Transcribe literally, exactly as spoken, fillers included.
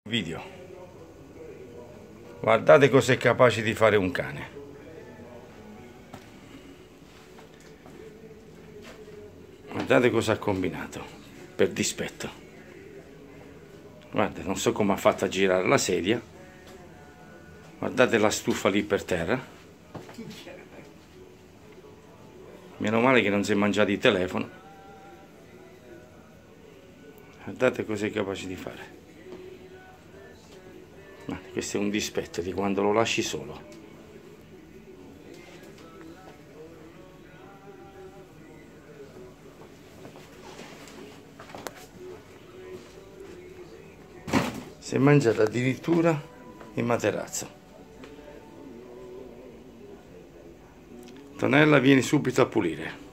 video. Guardate cosa è capace di fare un cane. Guardate cosa ha combinato per dispetto. Guardate, non so come ha fatto a girare la sedia. Guardate la stufa lì per terra. Meno male che non si è mangiato il telefono. Guardate cosa è capace di fare. Guardate, questo è un dispetto di quando lo lasci solo. Si è mangiato addirittura il materasso. Tonella, vieni subito a pulire.